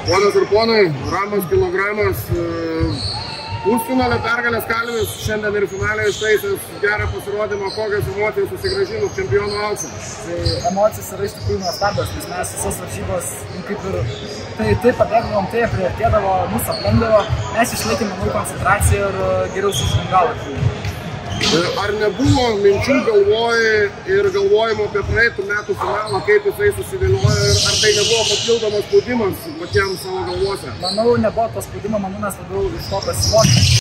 Ponas ir ponai, Ramas kilogramas, pusfinalio pergalės Kalvis, šiandien ir finaliai ištaisęs gerą pasirodymą, kokias emocijas susigrąžinus čempionų auksą. Tai emocijos yra iš tikrųjų nuostabios, nes mes visas varžybos kaip ir taip pabėgdavom, tai priartėdavo, mūsų aplenkdavo, mes išlaikėme, manau, koncentraciją ir geriau sužingavo. Ar nebuvo minčių galvojimo apie praeitų metų finalą, kaip jisai susivėliojo ir ar tai nebuvo papildomas spaudimas patiems savo galvose? Manau, nebuvo to spaudimo, manau, mes labiau iš to pasivokėme.